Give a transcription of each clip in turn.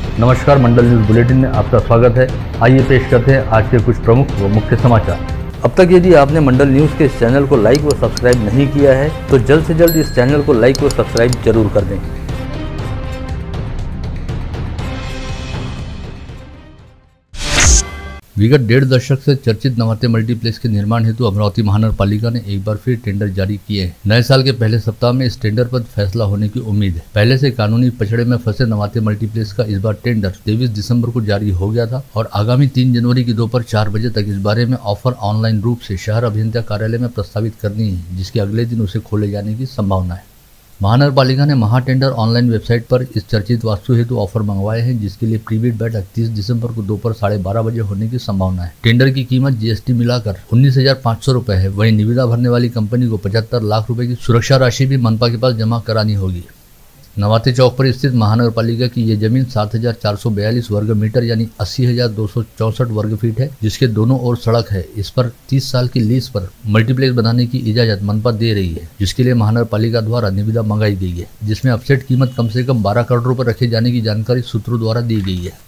नमस्कार, मंडल news bulletin में आपका स्वागत है। आइए पेश करते हैं आज के कुछ प्रमुख व मुख्य समाचार। अब तक यदि आपने मंडल न्यूज के इस चैनल को लाइक व सब्सक्राइब नहीं किया है तो जल्द से जल्द इस चैनल को लाइक व सब्सक्राइब जरूर कर दें। विगत 1.5 दशक से चर्चित नवाते मल्टीप्लेक्स के निर्माण हेतु अमरावती महानगर पालिका ने एक बार फिर टेंडर जारी किए हैं। नए साल के पहले सप्ताह में इस टेंडर पर फैसला होने की उम्मीद है। पहले से कानूनी पछड़े में फंसे नवाते मल्टीप्लेक्स का इस बार टेंडर 23 दिसंबर को जारी हो गया था और आगामी 3 जनवरी की दोपहर 4 बजे तक इस बारे में ऑफर ऑनलाइन रूप से शहर अभियंता कार्यालय में प्रस्तावित करनी है, जिसके अगले दिन उसे खोले जाने की संभावना है। महानगर पालिका ने महा टेंडर ऑनलाइन वेबसाइट पर इस चर्चित वास्तु हेतु ऑफर मंगवाए हैं, जिसके लिए प्रीबिड बैठक 30 दिसंबर को दोपहर 12:30 बजे होने की संभावना है। टेंडर की कीमत जीएसटी मिलाकर 19,500 रुपए है। वहीं निविदा भरने वाली कंपनी को 75 लाख रुपए की सुरक्षा राशि भी मनपा के पास जमा करानी होगी। नवाते चौक पर स्थित महानगर पालिका की ये जमीन 7,442 वर्ग मीटर यानी 80,264 वर्ग फीट है, जिसके दोनों ओर सड़क है। इस पर 30 साल की लीज पर मल्टीप्लेक्स बनाने की इजाजत मनपा दे रही है, जिसके लिए महानगर पालिका द्वारा निविदा मंगाई गई है, जिसमें अपसेट कीमत कम से कम 12 करोड़ रुपए रखे जाने की जानकारी सूत्रों द्वारा दी गई है।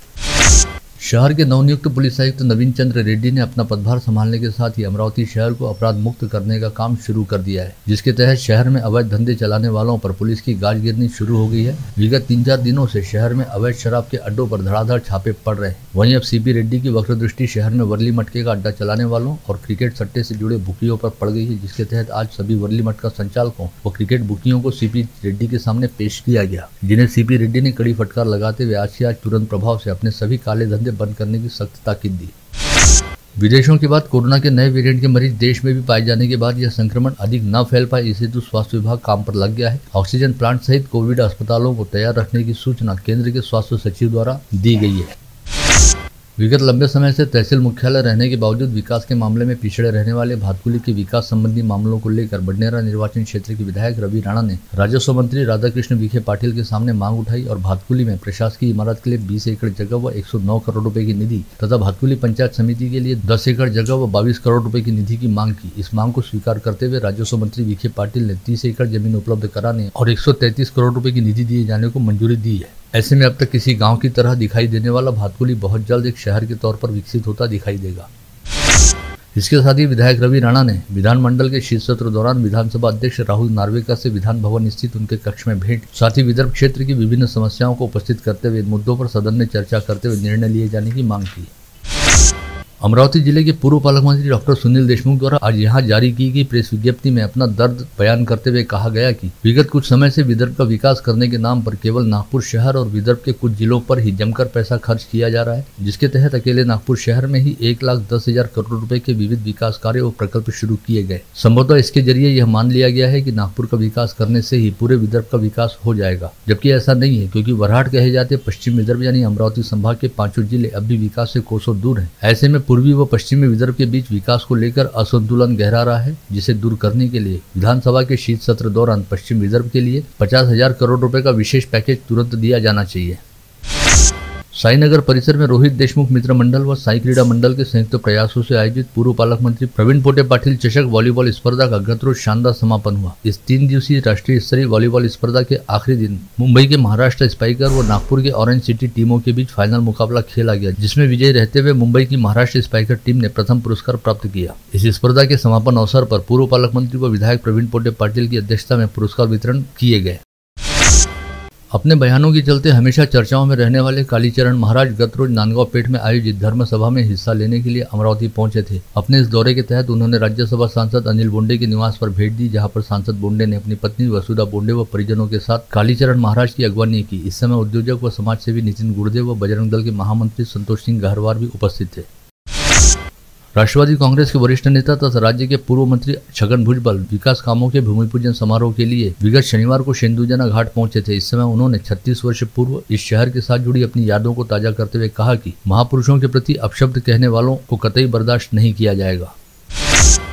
शहर के नवनियुक्त पुलिस आयुक्त नवीन चंद्र रेड्डी ने अपना पदभार संभालने के साथ ही अमरावती शहर को अपराध मुक्त करने का काम शुरू कर दिया है, जिसके तहत शहर में अवैध धंधे चलाने वालों पर पुलिस की गाज गिरनी शुरू हो गई है। विगत 3-4 दिनों से शहर में अवैध शराब के अड्डों पर धड़ाधड़ छापे पड़ रहे हैं। वहीं अब सीपी रेड्डी की वक्र दृष्टि शहर में वर्ली मटके का अड्डा चलाने वालों और क्रिकेट सट्टे से जुड़े बुकियों पर पड़ गई है, जिसके तहत आज सभी वर्ली मटका संचालकों व क्रिकेट बुकियों को सीपी रेड्डी के सामने पेश किया गया, जिन्हें सीपी रेड्डी ने कड़ी फटकार लगाते हुए आज के आज तुरंत प्रभाव से अपने सभी काले धंधे बंद करने की सख्त ताकीद दी। विदेशों के बाद कोरोना के नए वेरिएंट के मरीज देश में भी पाए जाने के बाद यह संक्रमण अधिक न फैल पाए, इस हेतु स्वास्थ्य विभाग काम पर लग गया है। ऑक्सीजन प्लांट सहित कोविड अस्पतालों को तैयार रखने की सूचना केंद्र के स्वास्थ्य सचिव द्वारा दी गई है। विगत लंबे समय से तहसील मुख्यालय रहने के बावजूद विकास के मामले में पिछड़े रहने वाले भातकुली के विकास संबंधी मामलों को लेकर बडनेरा निर्वाचन क्षेत्र के विधायक रवि राणा ने राजस्व मंत्री राधाकृष्ण विखे पाटिल के सामने मांग उठाई और भातकुली में प्रशासकीय इमारत के लिए 20 एकड़ जगह व 109 करोड़ रुपए की निधि तथा भातकुली पंचायत समिति के लिए 10 एकड़ जगह व 22 करोड़ रुपए की निधि की मांग की। इस मांग को स्वीकार करते हुए राजस्व मंत्री विखे पाटिल ने 30 एकड़ जमीन उपलब्ध कराने और 133 करोड़ रुपए की निधि दिए जाने को मंजूरी दी है। ऐसे में अब तक किसी गांव की तरह दिखाई देने वाला भातकुली बहुत जल्द एक शहर के तौर पर विकसित होता दिखाई देगा। इसके साथ ही विधायक रवि राणा ने विधानमंडल के शीत सत्र दौरान विधानसभा अध्यक्ष राहुल नार्वेकर से विधान भवन स्थित उनके कक्ष में भेंट, साथ ही विदर्भ क्षेत्र की विभिन्न समस्याओं को उपस्थित करते हुए मुद्दों पर सदन में चर्चा करते हुए निर्णय लिए जाने की मांग की। अमरावती जिले के पूर्व पालक मंत्री डॉक्टर सुनील देशमुख द्वारा आज यहां जारी की गई प्रेस विज्ञप्ति में अपना दर्द बयान करते हुए कहा गया कि विगत कुछ समय से विदर्भ का विकास करने के नाम पर केवल नागपुर शहर और विदर्भ के कुछ जिलों पर ही जमकर पैसा खर्च किया जा रहा है, जिसके तहत अकेले नागपुर शहर में ही 1,10,000 करोड़ रुपए के विविध विकास कार्य और प्रकल्प शुरू किए गए। संभवतः इसके जरिए यह मान लिया गया है कि नागपुर का विकास करने से ही पूरे विदर्भ का विकास हो जाएगा, जबकि ऐसा नहीं है, क्योंकि वरहाट कहे जाते पश्चिम विदर्भ यानी अमरावती संभाग के 5 जिले अब भी विकास से कोसों दूर है। ऐसे में पूर्वी व पश्चिमी विदर्भ के बीच विकास को लेकर असंतुलन गहरा रहा है, जिसे दूर करने के लिए विधानसभा के शीत सत्र दौरान पश्चिम विदर्भ के लिए 50,000 करोड़ रुपए का विशेष पैकेज तुरंत दिया जाना चाहिए। साईनगर परिसर में रोहित देशमुख मित्र मंडल व साई क्रीडा मंडल के संयुक्त प्रयासों से आयोजित पूर्व पालक मंत्री प्रवीण पोटे पाटिल चषक वॉलीबॉल स्पर्धा का गत रोज शानदार समापन हुआ। इस 3 दिवसीय राष्ट्रीय स्तरीय वॉलीबॉल स्पर्धा के आखिरी दिन मुंबई के महाराष्ट्र स्पाइकर व नागपुर के ऑरेंज सिटी टीमों के बीच फाइनल मुकाबला खेला गया, जिसमें विजयी रहते हुए मुंबई की महाराष्ट्र स्पाइकर टीम ने प्रथम पुरस्कार प्राप्त किया। इस स्पर्धा के समापन अवसर पर पूर्व पालक मंत्री व विधायक प्रवीण पोटे पाटिल की अध्यक्षता में पुरस्कार वितरण किए गए। अपने बयानों के चलते हमेशा चर्चाओं में रहने वाले कालीचरण महाराज गत रोज नांदगांव पेठ में आयोजित धर्म सभा में हिस्सा लेने के लिए अमरावती पहुंचे थे। अपने इस दौरे के तहत उन्होंने राज्यसभा सांसद अनिल बोंडे के निवास पर भेंट दी, जहां पर सांसद बोंडे ने अपनी पत्नी वसुधा बोंडे व परिजनों के साथ कालीचरण महाराज की अगवानी की। इस समय उद्योजक व समाजसेवी नितिन गुर्देव व बजरंग दल के महामंत्री संतोष सिंह गहरवार भी उपस्थित थे। राष्ट्रवादी कांग्रेस के वरिष्ठ नेता तथा राज्य के पूर्व मंत्री छगन भुजबल विकास कामों के भूमि पूजन समारोह के लिए विगत शनिवार को शेंदुजना घाट पहुंचे थे। इस समय उन्होंने 36 वर्ष पूर्व इस शहर के साथ जुड़ी अपनी यादों को ताजा करते हुए कहा कि महापुरुषों के प्रति अपशब्द कहने वालों को कतई बर्दाश्त नहीं किया जाएगा।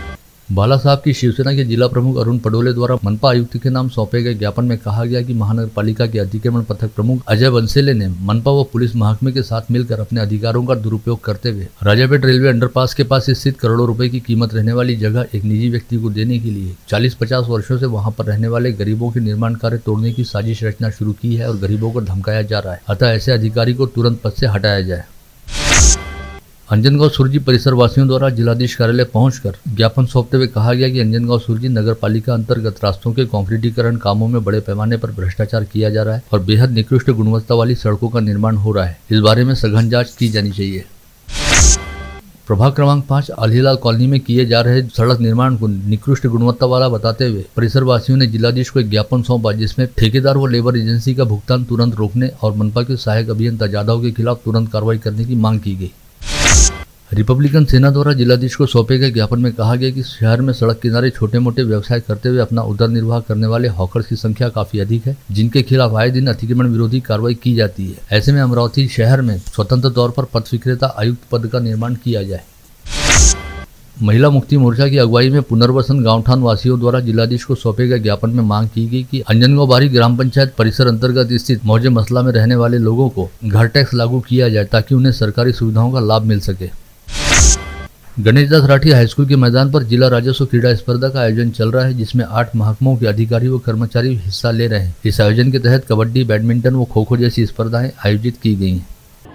बाला साहब की शिवसेना के जिला प्रमुख अरुण पडोले द्वारा मनपा आयुक्त के नाम सौंपे गए ज्ञापन में कहा गया कि महानगर पालिका के अतिक्रमण पथक प्रमुख अजय बंसेले ने मनपा व पुलिस महकमे के साथ मिलकर अपने अधिकारों का दुरुपयोग करते हुए राजापेट रेलवे अंडरपास के पास स्थित करोड़ों रुपए की कीमत रहने वाली जगह एक निजी व्यक्ति को देने के लिए 40-50 वर्षों से वहां पर रहने वाले गरीबों के निर्माण कार्य तोड़ने की साजिश रचना शुरू की है और गरीबों को धमकाया जा रहा है। अतः ऐसे अधिकारी को तुरंत पद से हटाया जाए। अंजनगांव सुरजी परिसर वासियों द्वारा जिलाधीश कार्यालय पहुंचकर ज्ञापन सौंपते हुए कहा गया कि अंजनगांव सुरजी नगर पालिका अंतर्गत रास्तों के कंक्रीटीकरण कामों में बड़े पैमाने पर भ्रष्टाचार किया जा रहा है और बेहद निकृष्ट गुणवत्ता वाली सड़कों का निर्माण हो रहा है। इस बारे में सघन जांच की जानी चाहिए। प्रभाग क्रमांक 5 अलीलाल कॉलोनी में किए जा रहे सड़क निर्माण को निकृष्ट गुणवत्ता वाला बताते हुए परिसर वासियों ने जिलाधीश को एक ज्ञापन सौंपा, जिसमें ठेकेदार व लेबर एजेंसी का भुगतान तुरंत रोकने और मनपा के सहायक अभियंता जाधव के खिलाफ तुरंत कार्रवाई करने की मांग की गई। रिपब्लिकन सेना द्वारा जिलाधीश को सौंपे गए ज्ञापन में कहा गया कि शहर में सड़क किनारे छोटे मोटे व्यवसाय करते हुए अपना उदर निर्वाह करने वाले हॉकर्स की संख्या काफी अधिक है, जिनके खिलाफ आए दिन अतिक्रमण विरोधी कार्रवाई की जाती है। ऐसे में अमरावती शहर में स्वतंत्र तौर पर पथ विक्रेता आयुक्त पद का निर्माण किया जाए। महिला मुक्ति मोर्चा की अगुवाई में पुनर्वसन गांवठान वासियों द्वारा जिलाधीश को सौंपे गए ज्ञापन में मांग की गई कि अंजनगांव बारी ग्राम पंचायत परिसर अंतर्गत स्थित मौजे मसला में रहने वाले लोगों को घर टैक्स लागू किया जाए ताकि उन्हें सरकारी सुविधाओं का लाभ मिल सके। गणेशदास राठी हाईस्कूल के मैदान पर जिला राजस्व क्रीड़ा स्पर्धा का आयोजन चल रहा है, जिसमें 8 महकमों के अधिकारी व कर्मचारी हिस्सा ले रहे हैं। इस आयोजन के तहत कबड्डी, बैडमिंटन व खो खो जैसी स्पर्धाएं आयोजित की गई हैं।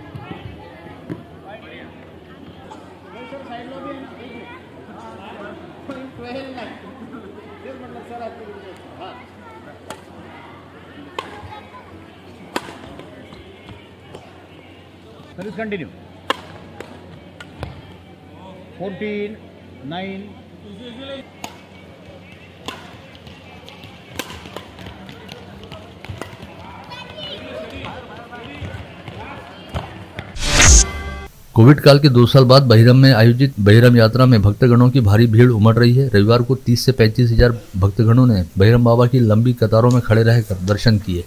Service continue. 14, 9. कोविड काल के 2 साल बाद बहिरम में आयोजित बहिरम यात्रा में भक्तगणों की भारी भीड़ उमड़ रही है। रविवार को 30 से 35 हजार भक्तगणों ने बहिरम बाबा की लंबी कतारों में खड़े रहकर दर्शन किए।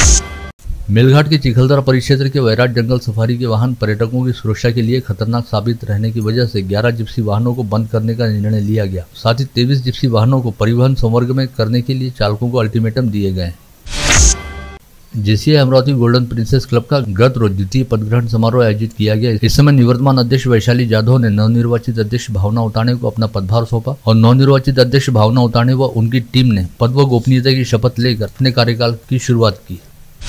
मेलघाट के चिखलदरा परिक्षेत्र के वैराट जंगल सफारी के वाहन पर्यटकों की सुरक्षा के लिए खतरनाक साबित रहने की वजह से 11 जिप्सी वाहनों को बंद करने का निर्णय लिया गया। साथ ही 23 जिप्सी वाहनों को परिवहन संवर्ग में करने के लिए चालकों को अल्टीमेटम दिए गए। JCI Amravati golden princess club का गत रोज द्वितीय पदग्रहण समारोह आयोजित किया गया। इस समय निवर्तमान अध्यक्ष वैशाली जाधव ने नवनिर्वाचित अध्यक्ष भावना उताने को अपना पदभार सौंपा और नवनिर्वाचित अध्यक्ष भावना उताने व उनकी टीम ने पद व गोपनीयता की शपथ लेकर अपने कार्यकाल की शुरुआत की।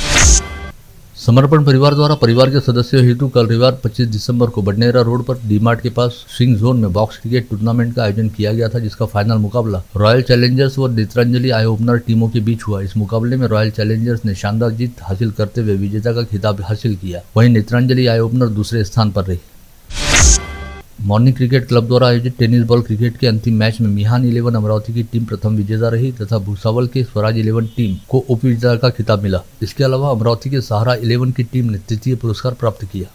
समर्पण परिवार द्वारा परिवार के सदस्यों हेतु कल रविवार 25 दिसंबर को बडनेरा रोड पर डीमार्ट के पास स्विंग जोन में बॉक्स क्रिकेट टूर्नामेंट का आयोजन किया गया था, जिसका फाइनल मुकाबला रॉयल चैलेंजर्स व नेत्रांजलि आई ओपनर टीमों के बीच हुआ। इस मुकाबले में रॉयल चैलेंजर्स ने शानदार जीत हासिल करते हुए विजेता का खिताब हासिल किया, वहीं नेत्रांजलि आई ओपनर दूसरे स्थान पर रही। मॉर्निंग क्रिकेट क्लब द्वारा आयोजित टेनिस बॉल क्रिकेट के अंतिम मैच में मिहान 11 अमरावती की टीम प्रथम विजेता रही तथा भूसावल के स्वराज 11 टीम को उप विजेता का खिताब मिला। इसके अलावा अमरावती के सहारा 11 की टीम ने तृतीय पुरस्कार प्राप्त किया।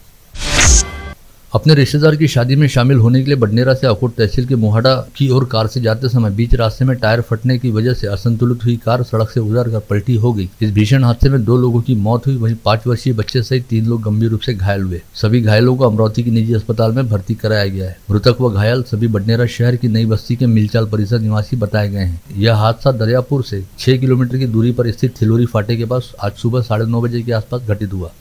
अपने रिश्तेदार की शादी में शामिल होने के लिए बडनेरा से अकोट तहसील के मोहाड़ा की ओर कार से जाते समय बीच रास्ते में टायर फटने की वजह से असंतुलित हुई कार सड़क से गुजरकर पलटी हो गई। इस भीषण हादसे में 2 लोगों की मौत हुई, वहीं 5 वर्षीय बच्चे सहित 3 लोग गंभीर रूप से घायल हुए। सभी घायलों को अमरावती के निजी अस्पताल में भर्ती कराया गया है। मृतक व घायल सभी बडनेरा शहर की नई बस्ती के मिलचाल परिसर निवासी बताए गए हैं। यह हादसा दरियापुर से 6 किलोमीटर की दूरी पर स्थित थिलोरी फाटे के पास आज सुबह 9:30 बजे के आसपास घटित हुआ।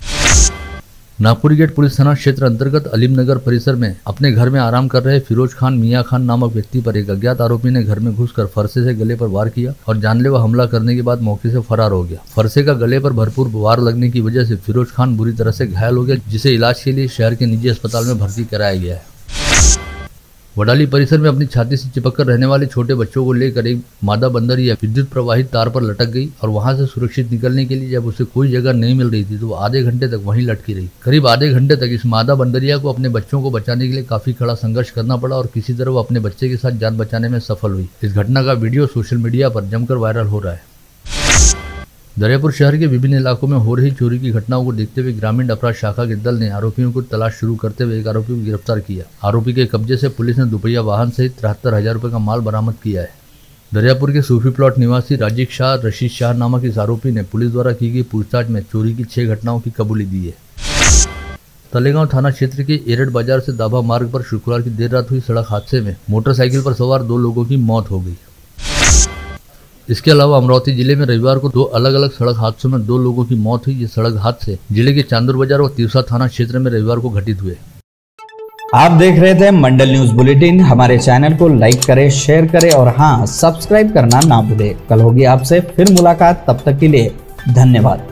नागपुरी गेट पुलिस थाना क्षेत्र अंतर्गत अलीम नगर परिसर में अपने घर में आराम कर रहे फिरोज खान मियां खान नामक व्यक्ति पर एक अज्ञात आरोपी ने घर में घुसकर फरसे से गले पर वार किया और जानलेवा हमला करने के बाद मौके से फरार हो गया। फरसे का गले पर भरपूर वार लगने की वजह से फिरोज खान बुरी तरह से घायल हो गया, जिसे इलाज के लिए शहर के निजी अस्पताल में भर्ती कराया गया है। वडाली परिसर में अपनी छाती से चिपककर रहने वाले छोटे बच्चों को लेकर एक मादा बंदरिया विद्युत प्रवाहित तार पर लटक गई और वहां से सुरक्षित निकलने के लिए जब उसे कोई जगह नहीं मिल रही थी तो वो आधे घंटे तक वहीं लटकी रही। करीब आधे घंटे तक इस मादा बंदरिया को अपने बच्चों को बचाने के लिए काफी कड़ा संघर्ष करना पड़ा और किसी तरह वो अपने बच्चे के साथ जान बचाने में सफल हुई। इस घटना का वीडियो सोशल मीडिया पर जमकर वायरल हो रहा है। दरियापुर शहर के विभिन्न इलाकों में हो रही चोरी की घटनाओं को देखते हुए ग्रामीण अपराध शाखा के दल ने आरोपियों को तलाश शुरू करते हुए एक आरोपी को गिरफ्तार किया। आरोपी के कब्जे से पुलिस ने दुपहिया वाहन सहित 73,000 रुपए का माल बरामद किया है। दरियापुर के सूफी प्लॉट निवासी राजीव शाह रशीद शाह नामक इस आरोपी ने पुलिस द्वारा की गई पूछताछ में चोरी की 6 घटनाओं की कबूली दी है। तलेगांव थाना क्षेत्र के एरड बाजार से दाभा मार्ग पर शुक्रवार की देर रात हुई सड़क हादसे में मोटरसाइकिल पर सवार 2 लोगों की मौत हो गई। इसके अलावा अमरावती जिले में रविवार को 2 अलग अलग सड़क हादसों में 2 लोगों की मौत हुई। ये सड़क हादसे जिले के चांदूर बाजार और तिरसा थाना क्षेत्र में रविवार को घटित हुए। आप देख रहे थे मंडल न्यूज बुलेटिन। हमारे चैनल को लाइक करें, शेयर करें और हाँ, सब्सक्राइब करना ना भूलें। कल होगी आपसे फिर मुलाकात, तब तक के लिए धन्यवाद।